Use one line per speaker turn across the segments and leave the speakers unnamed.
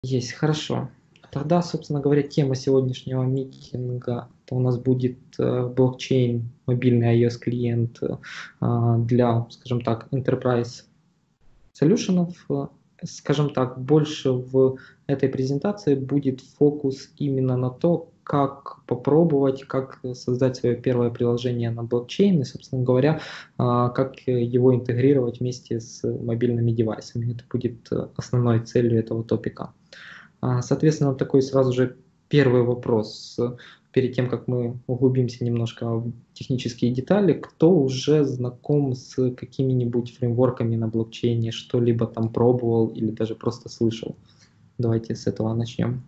Есть, хорошо. Тогда, собственно говоря, тема сегодняшнего митинга это у нас будет блокчейн, мобильный iOS-клиент для, скажем так, enterprise solutions. Скажем так, больше в этой презентации будет фокус именно на то, как попробовать, как создать свое первое приложение на блокчейн и, собственно говоря, как его интегрировать вместе с мобильными девайсами. Это будет основной целью этого топика. Соответственно, такой сразу же первый вопрос, перед тем, как мы углубимся немножко в технические детали, кто уже знаком с какими-нибудь фреймворками на блокчейне, что-либо там пробовал или даже просто слышал? Давайте с этого начнем.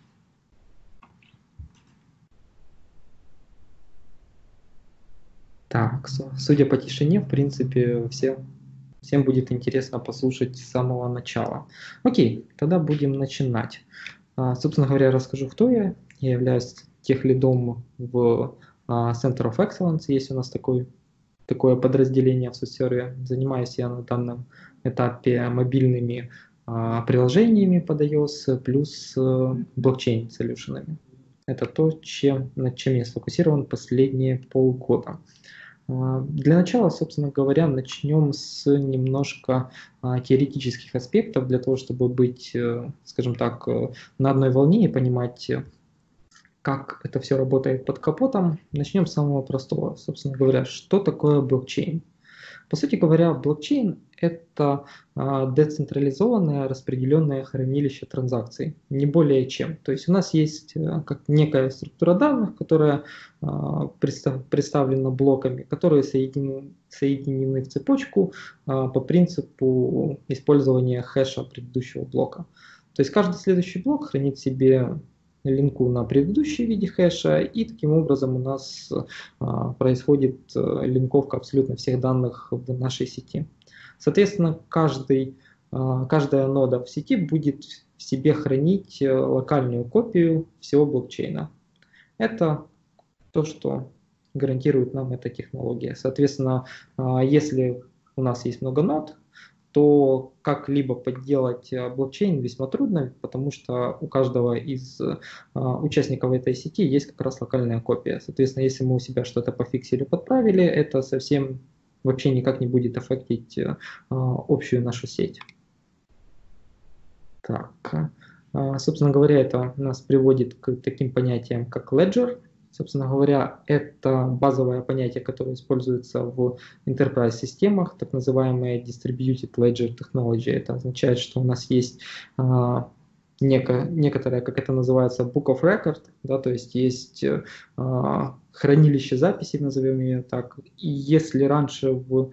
Так, судя по тишине, в принципе, всем будет интересно послушать с самого начала. Окей, тогда будем начинать. Собственно говоря, расскажу, кто я. Я являюсь техлидом в Center of Excellence. Есть у нас такое подразделение в соцсерве. Занимаюсь я на данном этапе мобильными приложениями под iOS плюс блокчейн-солюшенами. Это то, над чем я сфокусирован последние полгода. Для начала, собственно говоря, начнем с немножко теоретических аспектов, для того, чтобы быть, скажем так, на одной волне и понимать, как это все работает под капотом. Начнем с самого простого. Собственно говоря, что такое блокчейн? По сути говоря, блокчейн – это децентрализованное распределенное хранилище транзакций, не более чем. То есть у нас есть как некая структура данных, которая представлена блоками, которые соединены в цепочку по принципу использования хэша предыдущего блока. То есть каждый следующий блок хранит в себе линку на предыдущий виде хэша, и таким образом у нас происходит линковка абсолютно всех данных в нашей сети. Соответственно, каждая нода в сети будет в себе хранить локальную копию всего блокчейна. Это то, что гарантирует нам эта технология. Соответственно, если у нас есть много нод, то как-либо подделать блокчейн весьма трудно, потому что у каждого из участников этой сети есть как раз локальная копия. Соответственно, если мы у себя что-то пофиксили, подправили, это совсем вообще никак не будет аффектить общую нашу сеть. Так, собственно говоря, это нас приводит к таким понятиям, как ledger. Собственно говоря, это базовое понятие, которое используется в enterprise-системах, так называемая Distributed Ledger Technology. Это означает, что у нас есть некоторое, как это называется, Book of Record, да, то есть хранилище записей, назовем ее так. И если раньше в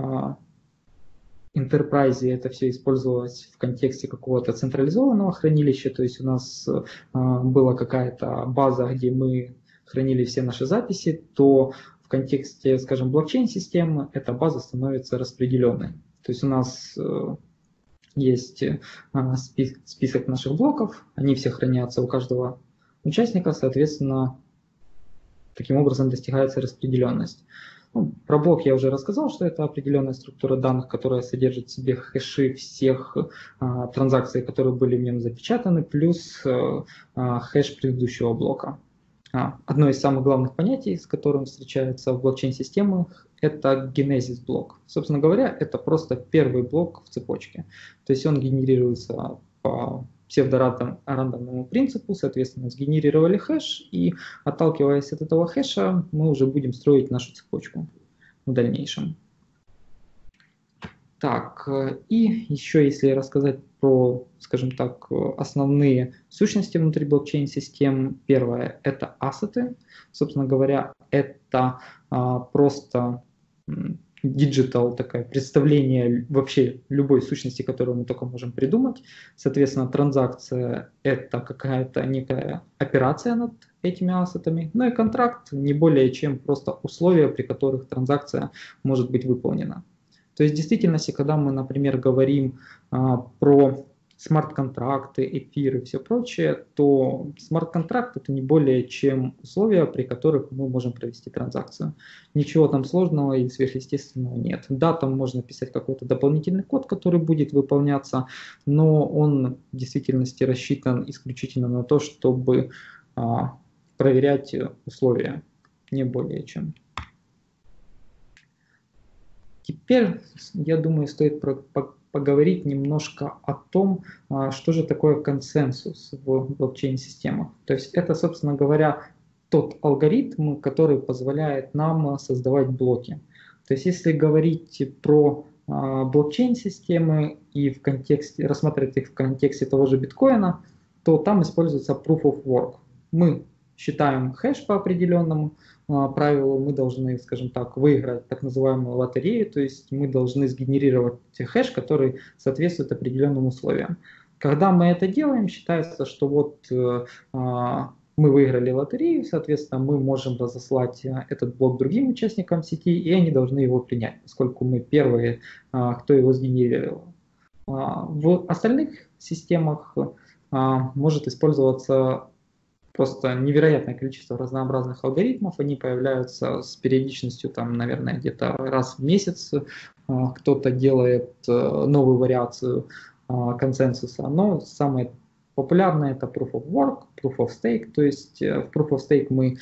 Enterprise это все использовалось в контексте какого-то централизованного хранилища, то есть у нас была какая-то база, где мы хранили все наши записи, то в контексте, скажем, блокчейн-системы эта база становится распределенной. То есть у нас есть список наших блоков, они все хранятся у каждого участника, соответственно, таким образом достигается распределенность. Про блок я уже рассказал, что это определенная структура данных, которая содержит в себе хэши всех транзакций, которые были в нем запечатаны, плюс хэш предыдущего блока. Одно из самых главных понятий, с которым встречается в блокчейн-системах, это генезис блок. Собственно говоря, это просто первый блок в цепочке. То есть он генерируется по псевдорандомному принципу, соответственно, сгенерировали хэш, и отталкиваясь от этого хэша, мы уже будем строить нашу цепочку в дальнейшем. Так, и еще если рассказать про, скажем так, основные сущности внутри блокчейн-систем, первое – это ассеты. Собственно говоря, это просто диджитал, такое представление вообще любой сущности, которую мы только можем придумать. Соответственно, транзакция – это какая-то некая операция над этими ассетами. Ну и контракт не более чем просто условия, при которых транзакция может быть выполнена. То есть в действительности, когда мы, например, говорим про смарт-контракты, эфир и все прочее, то смарт-контракт это не более чем условия, при которых мы можем провести транзакцию. Ничего там сложного и сверхъестественного нет. Да, там можно писать какой-то дополнительный код, который будет выполняться, но он в действительности рассчитан исключительно на то, чтобы проверять условия, не более чем. Теперь, я думаю, стоит поговорить немножко о том, что же такое консенсус в блокчейн-системах. То есть это, собственно говоря, тот алгоритм, который позволяет нам создавать блоки. То есть если говорить про блокчейн-системы и в контексте, рассматривать их в контексте того же биткоина, то там используется Proof of Work. Мы считаем хэш по определенному правилу, мы должны, скажем так, выиграть так называемую лотерею, то есть мы должны сгенерировать хэш, который соответствует определенным условиям. Когда мы это делаем, считается, что вот мы выиграли лотерею, соответственно, мы можем разослать этот блок другим участникам сети, и они должны его принять, поскольку мы первые, кто его сгенерировал. В остальных системах может использоваться просто невероятное количество разнообразных алгоритмов, они появляются с периодичностью, там, наверное, где-то раз в месяц, кто-то делает новую вариацию консенсуса, но самое популярное это Proof of Work, Proof of Stake, то есть в Proof of Stake мы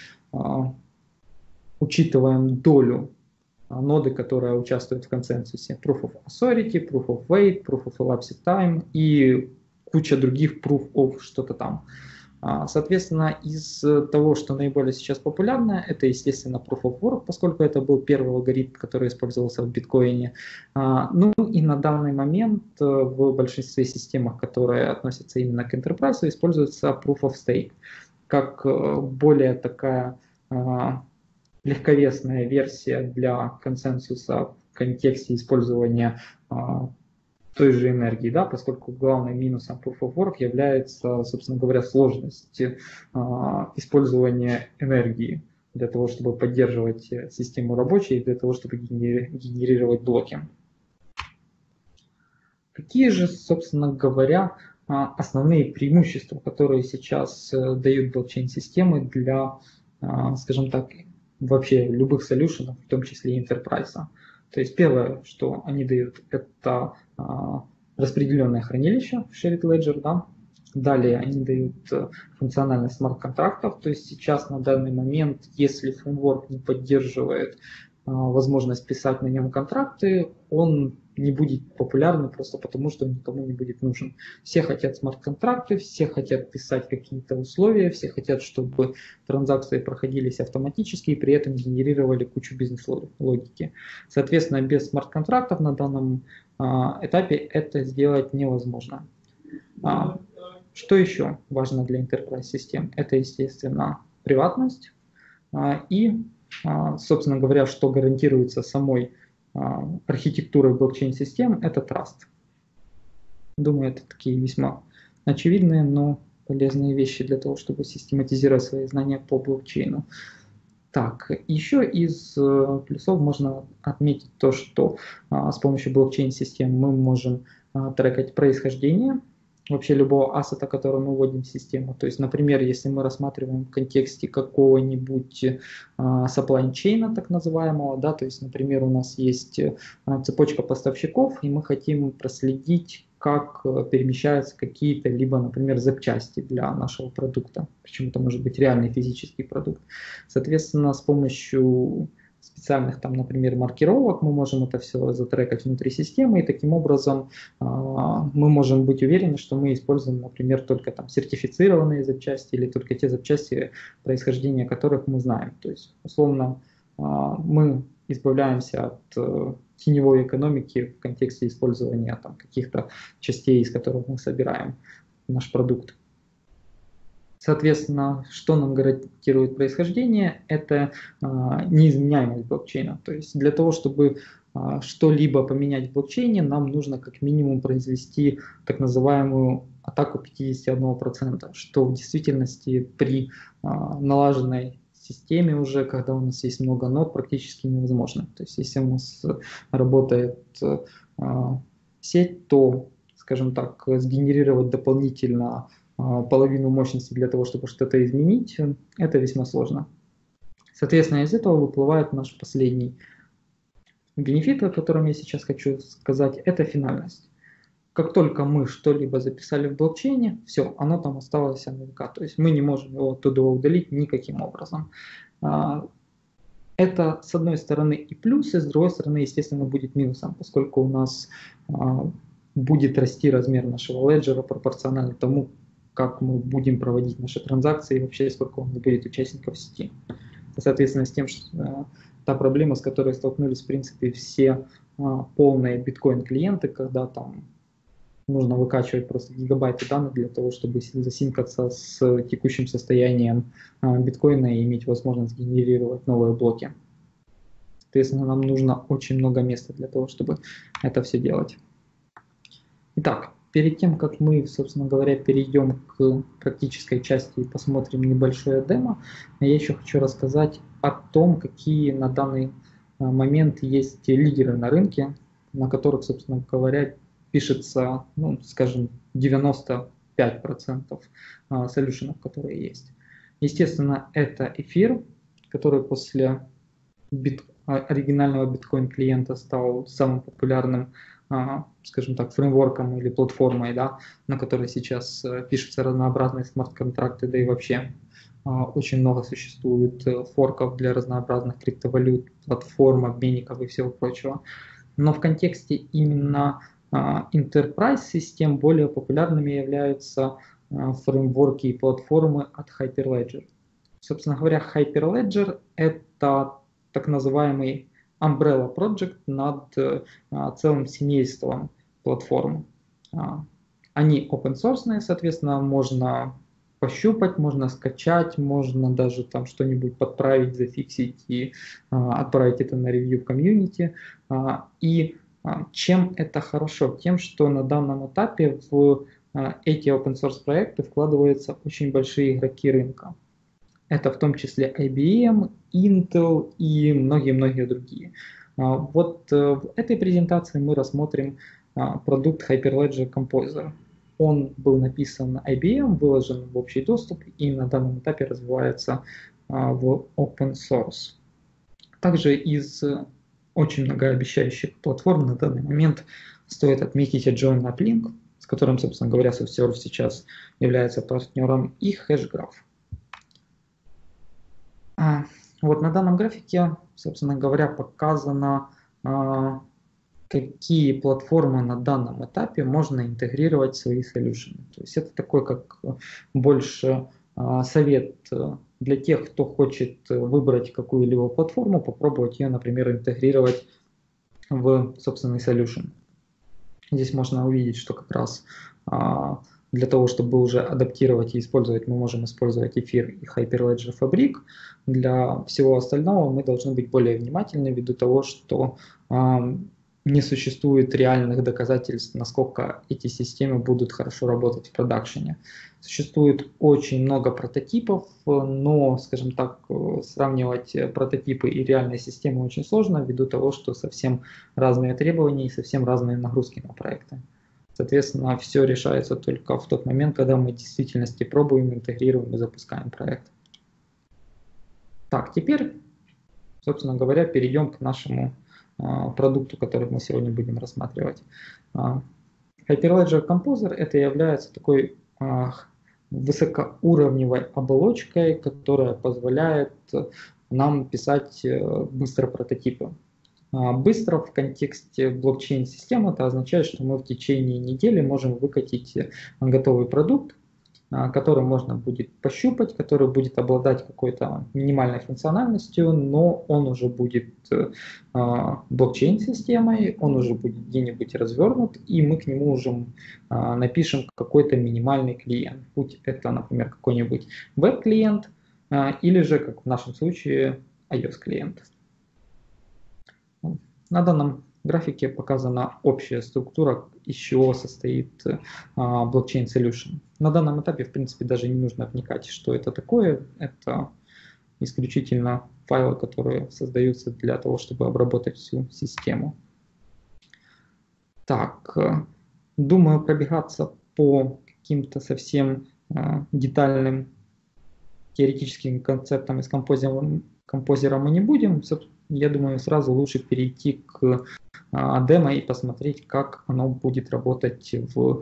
учитываем долю ноды, которая участвует в консенсусе, Proof of Authority, Proof of Weight, Proof of Elapsed Time и куча других Proof of что-то там. Соответственно, из того, что наиболее сейчас популярно, это, естественно, Proof of Work, поскольку это был первый алгоритм, который использовался в биткоине. Ну и на данный момент в большинстве систем, которые относятся именно к Enterprise, используется Proof of Stake, как более такая легковесная версия для консенсуса в контексте использования той же энергии, да, поскольку главным минусом Proof of Work является, собственно говоря, сложность использования энергии для того, чтобы поддерживать систему рабочей, для того, чтобы генерировать блоки. Какие же, собственно говоря, основные преимущества, которые сейчас дают блокчейн-системы для, скажем так, вообще любых солюшенов, в том числе и Enterprise? То есть первое, что они дают, это распределенное хранилище в Shared Ledger. Да? Далее они дают функциональность смарт-контрактов. То есть сейчас на данный момент, если фреймворк не поддерживает возможность писать на нем контракты, он не будет популярным просто потому, что он никому не будет нужен. Все хотят смарт-контракты, все хотят писать какие-то условия, все хотят, чтобы транзакции проходились автоматически и при этом генерировали кучу бизнес-логики. Соответственно, без смарт-контрактов на данном этапе это сделать невозможно. Что еще важно для Enterprise систем? Это, естественно, приватность и, собственно говоря, что гарантируется самой архитектурой блокчейн-систем, это Trust. Думаю, это такие весьма очевидные, но полезные вещи для того, чтобы систематизировать свои знания по блокчейну. Так, еще из плюсов можно отметить то, что с помощью блокчейн-систем мы можем трекать происхождение вообще любого ассета, который мы вводим в систему. То есть, например, если мы рассматриваем в контексте какого-нибудь supply chain, так называемого, да, то есть, например, у нас есть цепочка поставщиков, и мы хотим проследить, как перемещаются какие-то, либо, например, запчасти для нашего продукта. Причем это может быть реальный физический продукт. Соответственно, с помощью специальных, там, например, маркировок мы можем это все затрекать внутри системы, и таким образом мы можем быть уверены, что мы используем, например, только там сертифицированные запчасти или только те запчасти, происхождения которых мы знаем. То есть, условно, мы избавляемся от теневой экономики в контексте использования там каких-то частей, из которых мы собираем наш продукт. Соответственно, что нам гарантирует происхождение, это неизменяемость блокчейна. То есть для того, чтобы что-либо поменять в блокчейне, нам нужно как минимум произвести так называемую атаку 51%, что в действительности при налаженной системе уже, когда у нас есть много нод, практически невозможно. То есть если у нас работает сеть, то скажем так, сгенерировать дополнительно половину мощности для того, чтобы что-то изменить, это весьма сложно. Соответственно, из этого выплывает наш последний бенефит, о котором я сейчас хочу сказать, это финальность. Как только мы что-либо записали в блокчейне, все, оно там осталось на века. То есть мы не можем его оттуда удалить никаким образом. Это, с одной стороны, и плюс, и с другой стороны, естественно, будет минусом, поскольку у нас будет расти размер нашего леджера пропорционально тому, как мы будем проводить наши транзакции и вообще сколько у нас будет участников в сети. Соответственно, с тем, что та проблема, с которой столкнулись, в принципе, все полные биткоин-клиенты, когда там нужно выкачивать просто гигабайты данных для того, чтобы засинкаться с текущим состоянием биткоина и иметь возможность генерировать новые блоки. Соответственно, нам нужно очень много места для того, чтобы это все делать. Итак, перед тем, как мы, собственно говоря, перейдем к практической части и посмотрим небольшое демо, я еще хочу рассказать о том, какие на данный момент есть лидеры на рынке, на которых, собственно говоря, пишется, ну, скажем, 95% солюшенов, которые есть. Естественно, это эфир, который после оригинального биткоин-клиента стал самым популярным, скажем так, фреймворком или платформой, да, на которой сейчас пишутся разнообразные смарт-контракты, да и вообще очень много существует форков для разнообразных криптовалют, платформ, обменников и всего прочего. Но в контексте именно enterprise систем более популярными являются фреймворки и платформы от Hyperledger. Собственно говоря, Hyperledger — это так называемый umbrella project над целым семейством платформ. Они open source, соответственно, можно пощупать, можно скачать, можно даже там что-нибудь подправить, зафиксить и отправить это на ревью в комьюнити. И чем это хорошо? Тем, что на данном этапе в эти open source проекты вкладываются очень большие игроки рынка. Это в том числе IBM, Intel и многие-многие другие. Вот в этой презентации мы рассмотрим продукт Hyperledger Composer. Он был написан IBM, выложен в общий доступ и на данном этапе развивается в open source. Также из очень многообещающих платформ на данный момент стоит отметить Join Uplink, с которым, собственно говоря, SoftServe сейчас является партнером, и HashGraph. Вот на данном графике, собственно говоря, показано, какие платформы на данном этапе можно интегрировать в свои solutions. То есть это такой как больше совет для тех, кто хочет выбрать какую-либо платформу, попробовать ее, например, интегрировать в собственный solution. Здесь можно увидеть, что как раз для того, чтобы уже адаптировать и использовать, мы можем использовать эфир и Hyperledger Fabric. Для всего остального мы должны быть более внимательны ввиду того, что не существует реальных доказательств, насколько эти системы будут хорошо работать в продакшене. Существует очень много прототипов, но, скажем так, сравнивать прототипы и реальные системы очень сложно ввиду того, что совсем разные требования и совсем разные нагрузки на проекты. Соответственно, все решается только в тот момент, когда мы в действительности пробуем, интегрируем и запускаем проект. Так, теперь, собственно говоря, перейдем к нашему продукту, который мы сегодня будем рассматривать. Hyperledger Composer — это является такой высокоуровневой оболочкой, которая позволяет нам писать быстро прототипы. Быстро в контексте блокчейн-системы это означает, что мы в течение недели можем выкатить готовый продукт, который можно будет пощупать, который будет обладать какой-то минимальной функциональностью, но он уже будет блокчейн-системой, он уже будет где-нибудь развернут, и мы к нему уже напишем какой-то минимальный клиент. Будь это, например, какой-нибудь веб-клиент, или же, как в нашем случае, iOS-клиент. На данном графике показана общая структура, из чего состоит блокчейн solution. На данном этапе, в принципе, даже не нужно вникать, что это такое. Это исключительно файлы, которые создаются для того, чтобы обработать всю систему. Так, Думаю, пробегаться по каким-то совсем детальным теоретическим концептам из композера мы не будем. Я думаю, сразу лучше перейти к демо и посмотреть, как оно будет работать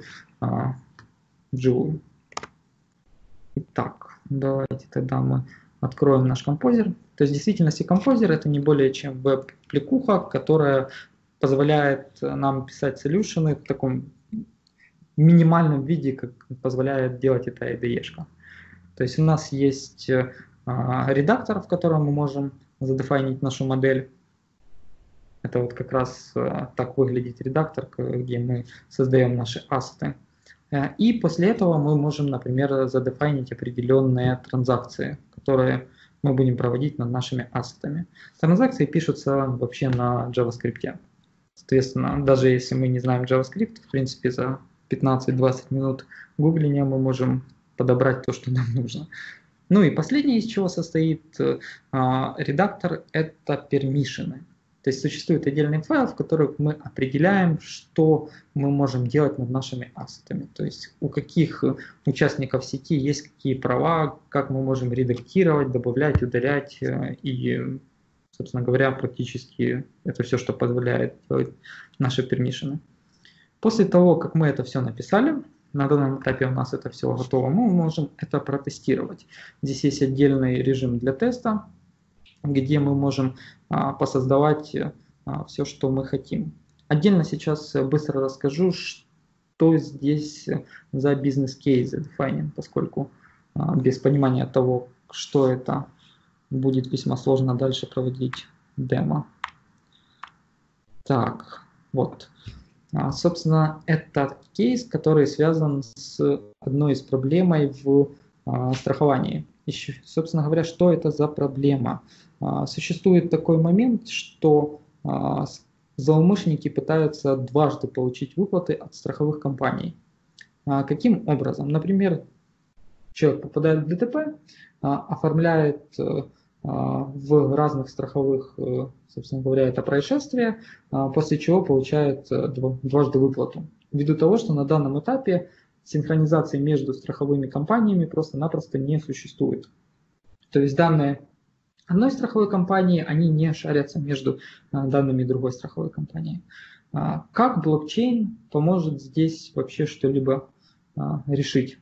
вживую. Итак, давайте тогда мы откроем наш композер. То есть в действительности композер это не более чем веб-плекуха, которая позволяет нам писать солюшены в таком минимальном виде, как позволяет делать это IDE-шка. То есть у нас есть редактор, в котором мы можем задефайнить нашу модель. Это вот как раз так выглядит редактор, где мы создаем наши ассеты. И после этого мы можем, например, задефайнить определенные транзакции, которые мы будем проводить над нашими ассетами. Транзакции пишутся вообще на JavaScript. Соответственно, даже если мы не знаем JavaScript, в принципе, за 15-20 минут гугления мы можем подобрать то, что нам нужно. Ну и последнее, из чего состоит редактор, это пермишины. То есть существует отдельный файл, в котором мы определяем, что мы можем делать над нашими ассетами. То есть у каких участников сети есть какие права, как мы можем редактировать, добавлять, удалять. И, собственно говоря, практически это все, что позволяет делать наши пермишины. После того, как мы это все написали, на данном этапе у нас это все готово, мы можем это протестировать. Здесь есть отдельный режим для теста, где мы можем посоздавать все, что мы хотим. Отдельно сейчас быстро расскажу, что здесь за бизнес-кейсы defining, поскольку без понимания того, что это, будет весьма сложно дальше проводить демо. Так, вот. Собственно, это кейс, который связан с одной из проблем в страховании. И, собственно говоря, что это за проблема? Существует такой момент, что злоумышленники пытаются дважды получить выплаты от страховых компаний. Каким образом? Например, человек попадает в ДТП, оформляет в разных страховых, собственно говоря, это происшествие, после чего получает дважды выплату. Ввиду того, что на данном этапе синхронизации между страховыми компаниями просто-напросто не существует. То есть данные одной страховой компании, они не шарятся между данными другой страховой компании. Как блокчейн поможет здесь вообще что-либо решить?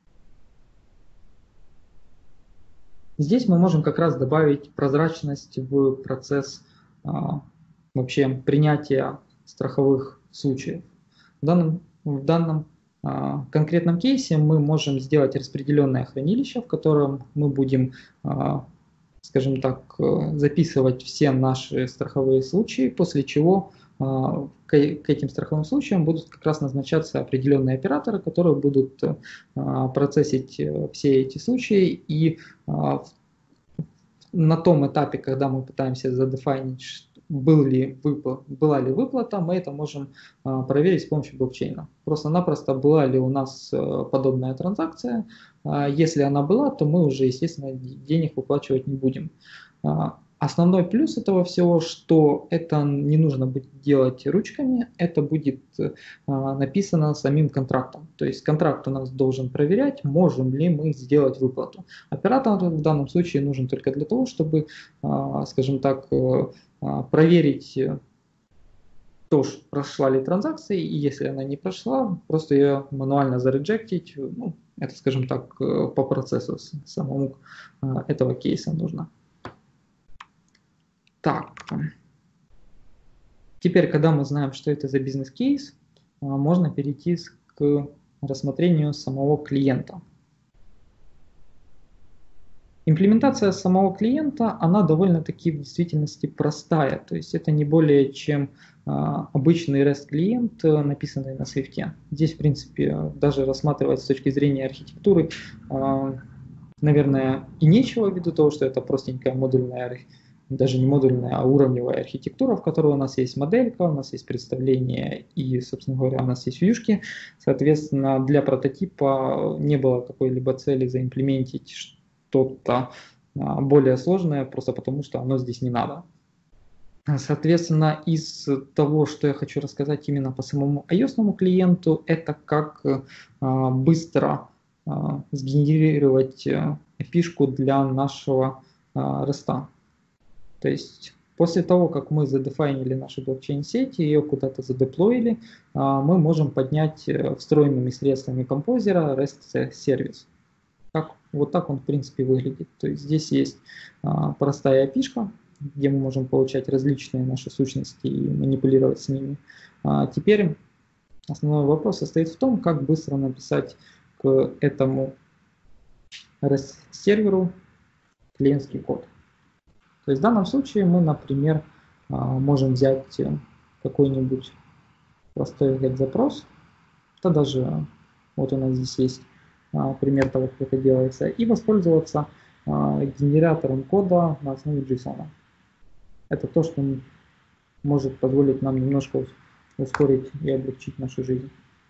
Здесь мы можем как раз добавить прозрачность в процесс вообще принятия страховых случаев. В данном конкретном кейсе мы можем сделать распределенное хранилище, в котором мы будем, скажем так, записывать все наши страховые случаи, после чего к этим страховым случаям будут как раз назначаться определенные операторы, которые будут процессить все эти случаи, и на том этапе, когда мы пытаемся задефайнить, была ли выплата, мы это можем проверить с помощью блокчейна. Просто-напросто была ли у нас подобная транзакция. Если она была, то мы уже, естественно, денег выплачивать не будем. Основной плюс этого всего, что это не нужно будет делать ручками, это будет написано самим контрактом. То есть контракт у нас должен проверять, можем ли мы сделать выплату. Оператор в данном случае нужен только для того, чтобы, скажем так, проверить, то, прошла ли транзакция, и если она не прошла, просто ее мануально зареджектить. Ну, это, скажем так, по процессу самому этого кейса нужно. Так, теперь, когда мы знаем, что это за бизнес-кейс, можно перейти к рассмотрению самого клиента. Имплементация самого клиента, она довольно-таки в действительности простая, то есть это не более чем обычный REST-клиент, написанный на Swift. Здесь, в принципе, даже рассматривать с точки зрения архитектуры, наверное, и нечего, ввиду того, что это простенькая модульная, даже не модульная, а уровневая архитектура, в которой у нас есть моделька, у нас есть представление и, собственно говоря, у нас есть вьюшки. Соответственно, для прототипа не было какой-либо цели заимплементить что-то более сложное, просто потому что оно здесь не надо. Соответственно, из того, что я хочу рассказать именно по самому iOS клиенту, это как быстро сгенерировать API-шку для нашего REST. То есть после того, как мы задефайнили нашу блокчейн-сеть и ее куда-то задеплоили, мы можем поднять встроенными средствами композера REST-сервис. Вот так он, в принципе, выглядит. То есть здесь есть простая API-шка, где мы можем получать различные наши сущности и манипулировать с ними. Теперь основной вопрос состоит в том, как быстро написать к этому REST-серверу клиентский код. То есть в данном случае мы, например, можем взять какой-нибудь простой GET-запрос, это даже вот у нас здесь есть пример того, как это делается, и воспользоваться генератором кода на основе JSON. Это то, что может позволить нам немножко ускорить и облегчить нашу жизнь.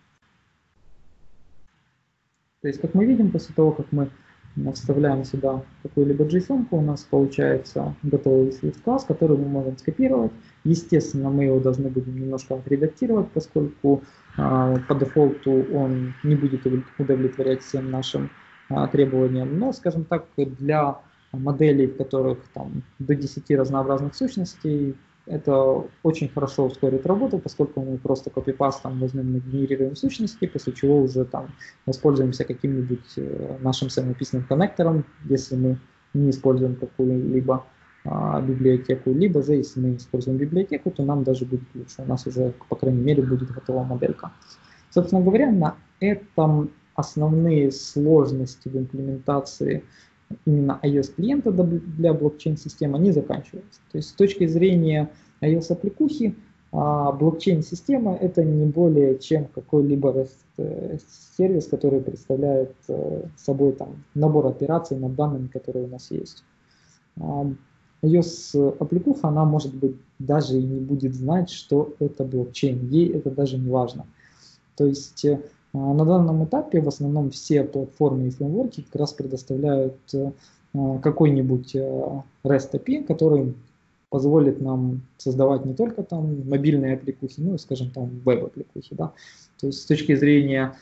То есть, как мы видим, после того, как мы вставляем сюда какую-либо JSON, у нас получается готовый Swift класс, который мы можем скопировать. Естественно, мы его должны будем немножко отредактировать, поскольку по дефолту он не будет удовлетворять всем нашим требованиям. Но, скажем так, для моделей, в которых там до 10 разнообразных сущностей, это очень хорошо ускорит работу, поскольку мы просто копипастом возьмем и генерируем сущности, после чего уже там воспользуемся каким-нибудь нашим самописным коннектором, если мы не используем какую-либо библиотеку, либо же если мы используем библиотеку, то нам даже будет лучше, у нас уже, по крайней мере, будет готова моделька. Собственно говоря, на этом основные сложности в имплементации именно iOS-клиента для блокчейн-системы не заканчиваются. То есть с точки зрения iOS-аппликухи, блокчейн-система это не более чем какой-либо сервис, который представляет собой там, набор операций над данными, которые у нас есть. iOS-аппликуха, она может быть даже и не будет знать, что это блокчейн, ей это даже не важно. То есть на данном этапе в основном все платформы и фреймворки как раз предоставляют какой-нибудь REST API, который позволит нам создавать не только там мобильные аппликухи, но и, скажем, там веб-аппликухи. Да? То есть с точки зрения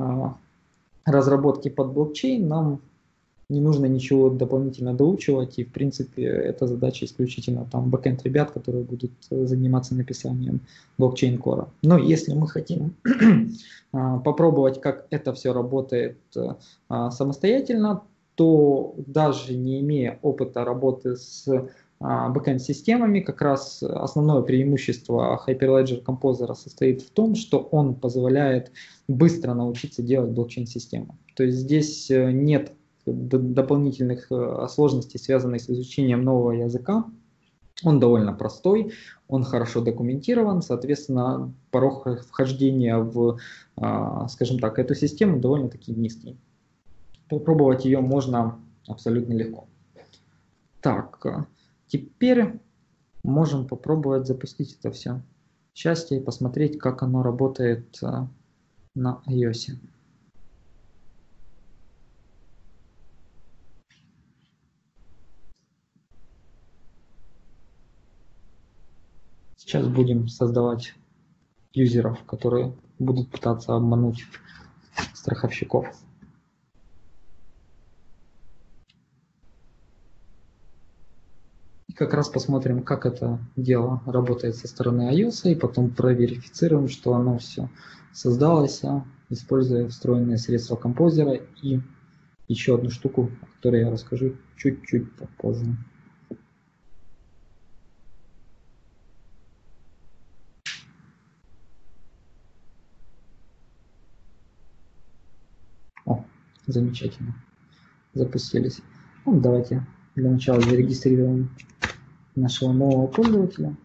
разработки под блокчейн нам не нужно ничего дополнительно доучивать, и в принципе эта задача исключительно там бэкэнд ребят, которые будут заниматься написанием блокчейн-кора. Но если мы хотим попробовать, как это все работает самостоятельно, то даже не имея опыта работы с бэкэнд-системами, как раз основное преимущество Hyperledger Composer состоит в том, что он позволяет быстро научиться делать блокчейн-систему. То есть здесь нет дополнительных сложностей, связанных с изучением нового языка. Он довольно простой, он хорошо документирован, соответственно, порог вхождения в, скажем так, эту систему довольно-таки низкий. Попробовать ее можно абсолютно легко. Так, теперь можем попробовать запустить это все счастье и посмотреть, как оно работает на iOS. Сейчас будем создавать юзеров, которые будут пытаться обмануть страховщиков. И как раз посмотрим, как это дело работает со стороны iOS, и потом проверифицируем, что оно все создалось, используя встроенные средства композера и еще одну штуку, о которой я расскажу чуть-чуть попозже. О, замечательно. Запустились. Ну, давайте для начала зарегистрируем нашего нового пользователя.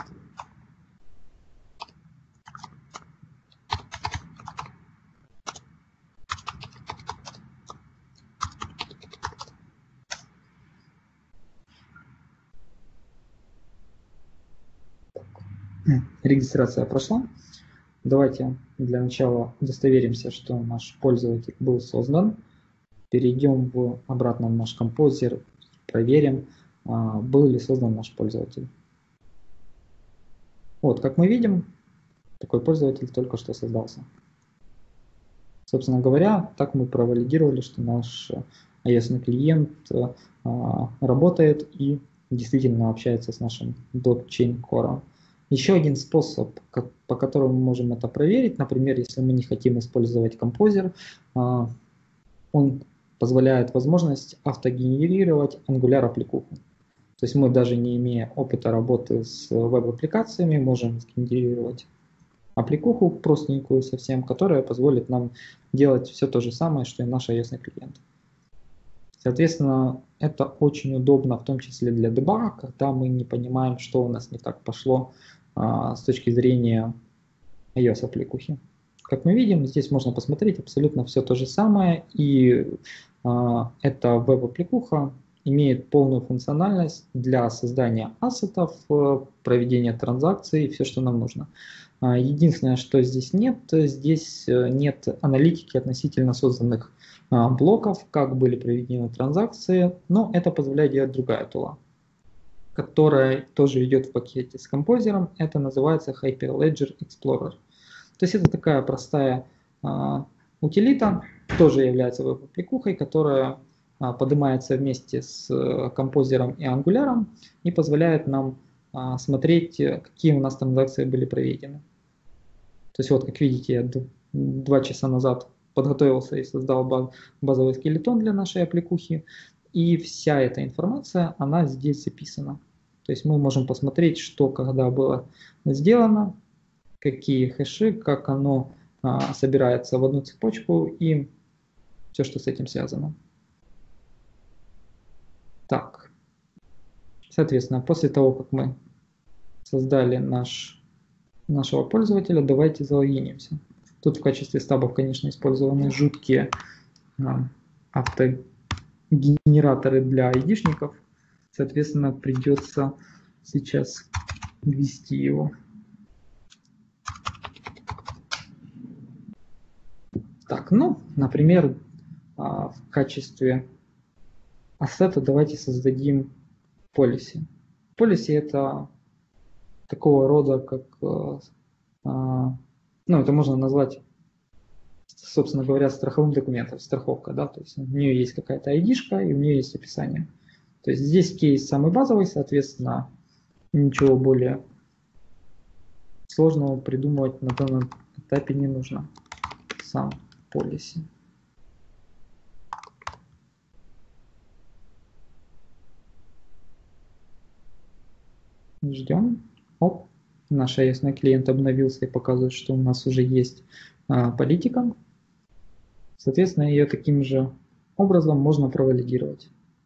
Регистрация прошла. Давайте для начала удостоверимся, что наш пользователь был создан. Перейдем обратно в наш композер, проверим, был ли создан наш пользователь. Вот, как мы видим, такой пользователь только что создался. Собственно говоря, так мы провалидировали, что наш iOS-клиент работает и действительно общается с нашим блокчейн-кором. Еще один способ, по которому мы можем это проверить, например, если мы не хотим использовать композер, он позволяет возможность автогенерировать Angular аппликуху. То есть мы, даже не имея опыта работы с веб-аппликациями, можем сгенерировать аппликуху простенькую совсем, которая позволит нам делать все то же самое, что и наш iOS-клиент. Соответственно, это очень удобно, в том числе для дебага, когда мы не понимаем, что у нас не так пошло с точки зрения iOS-аппликухи. Как мы видим, здесь можно посмотреть абсолютно все то же самое, и эта веб-аппликуха имеет полную функциональность для создания ассетов, проведения транзакций, все, что нам нужно. Единственное, что здесь нет аналитики относительно созданных блоков, как были проведены транзакции, но это позволяет делать другая тула, которая тоже идет в пакете с композером. Это называется Hyperledger Explorer. То есть это такая простая утилита, тоже является веб-аппликухой, которая поднимается вместе с композером и ангуляром и позволяет нам смотреть, какие у нас транзакции были проведены. То есть вот, как видите, я 2 часа назад подготовился и создал базовый скелетон для нашей аппликухи, и вся эта информация, она здесь записана. То есть мы можем посмотреть, что когда было сделано, какие хэши, как оно собирается в одну цепочку и все, что с этим связано. Так, соответственно, после того, как мы создали нашего пользователя, давайте залогинимся. Тут в качестве стабов, конечно, использованы жуткие автогенераторы для айдишников. Соответственно, придется сейчас ввести его. Так, ну, например, в качестве ассета давайте создадим policy. Policy — это такого рода, как, ну, это можно назвать, собственно говоря, страховым документом, страховка, да, то есть у нее есть какая-то ID-шка и у нее есть описание. То есть здесь кейс самый базовый, соответственно, ничего более сложного придумывать на данном этапе не нужно. Сам policy. Ждем. Оп, наш iOS-клиент обновился и показывает, что у нас уже есть политика. Соответственно, ее таким же образом можно провалидировать.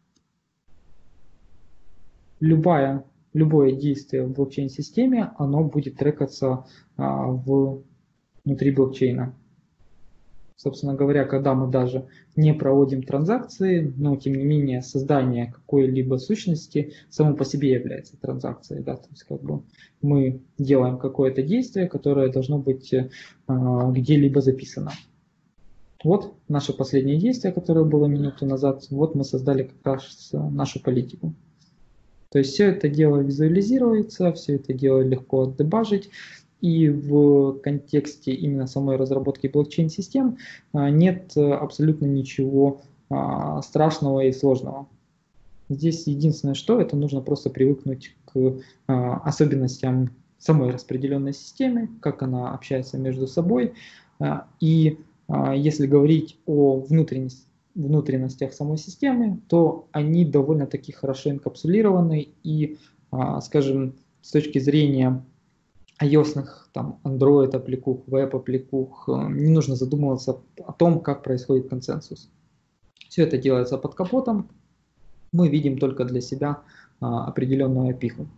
Любое действие в блокчейн-системе, оно будет трекаться внутри блокчейна. Собственно говоря, когда мы даже не проводим транзакции, но тем не менее создание какой-либо сущности само по себе является транзакцией. Да? То есть как бы мы делаем какое-то действие, которое должно быть где-либо записано. Вот наше последнее действие, которое было минуту назад. Вот мы создали как раз нашу политику. То есть все это дело визуализируется, все это дело легко отдебажить. И в контексте именно самой разработки блокчейн-систем нет абсолютно ничего страшного и сложного. Здесь единственное, что это нужно просто привыкнуть к особенностям самой распределенной системы, как она общается между собой. И если говорить о внутренностях самой системы, то они довольно-таки хорошо инкапсулированы и, скажем, с точки зрения iOS-ных, там, Android аппликух, веб аппликух, не нужно задумываться о том, как происходит консенсус. Все это делается под капотом, мы видим только для себя определенную опиху.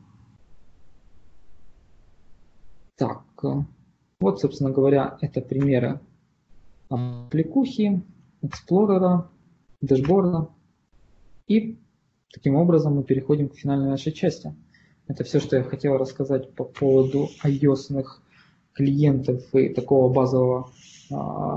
Так, вот, собственно говоря, это примеры аппликухи, эксплорера, дэшборда. И таким образом мы переходим к финальной нашей части. Это все, что я хотел рассказать по поводу iOS-ных клиентов и такого базового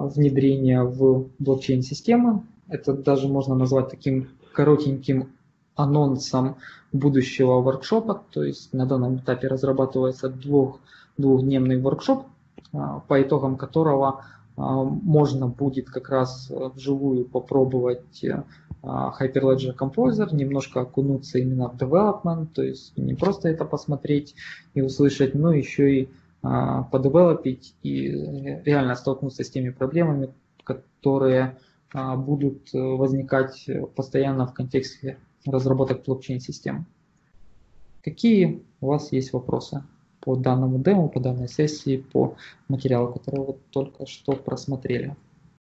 внедрения в блокчейн-системы. Это даже можно назвать таким коротеньким анонсом будущего воркшопа, то есть на данном этапе разрабатывается двухдневный воркшоп, по итогам которого можно будет как раз вживую попробовать Hyperledger Composer, немножко окунуться именно в development, то есть не просто это посмотреть и услышать, но еще и подевелопить и реально столкнуться с теми проблемами, которые будут возникать постоянно в контексте разработок блокчейн-систем. Какие у вас есть вопросы по данному демо, по данной сессии, по материалу, который вы только что просмотрели?